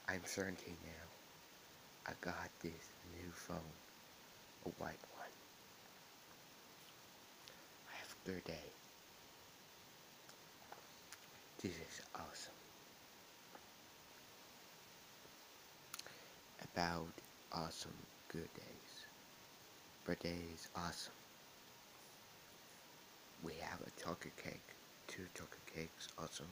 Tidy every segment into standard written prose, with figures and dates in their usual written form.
I'm 17 now. I got this new phone, a white one. Have a good day. This is awesome. About awesome good days. Birthday is awesome. We have a chocolate cake. 2 chocolate cakes, awesome.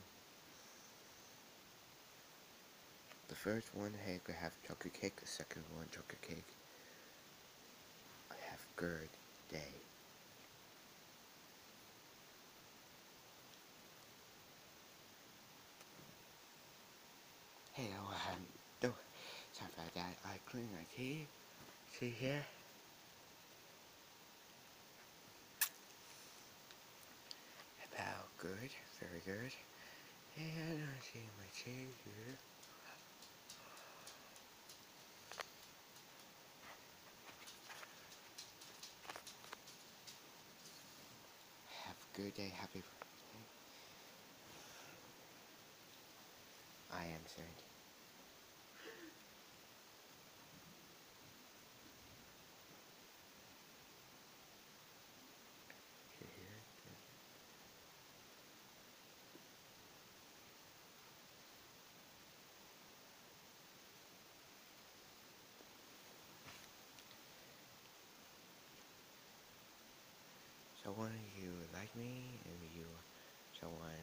The first one, hey, I have chocolate cake. The second one, chocolate cake. I have good day. Hello, no, sorry about that. I clean my teeth. See here? About good, very good. And I see my teeth here. Have a good day, happy birthday. I am Sandy. See here? Someone you like me and you someone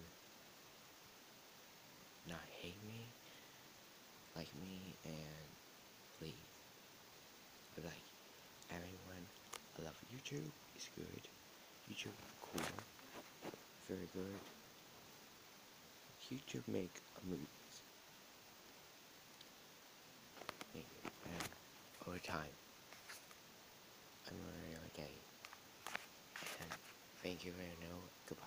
not hate me, like me, and please. Like everyone, I love YouTube. It's good. YouTube cool. Very good. YouTube make movies. And over time, I'm really okay. And thank you very much. Goodbye.